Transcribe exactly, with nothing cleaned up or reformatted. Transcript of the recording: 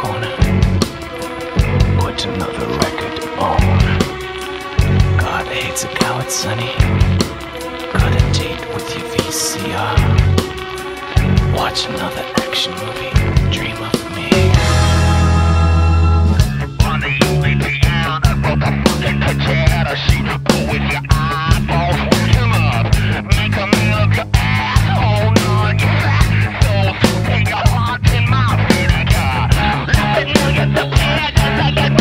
corner. Put another record on. God hates a coward, sonny. Cut a date with your V C R. Watch another action movie. Dream of me. On the U A piano, I broke a fucking potato sheet. Go with your eyeballs, work him up. Make a man of your asshole, on your fat soul. Take your heart in my vinegar. Let me know you're the bad, cause I get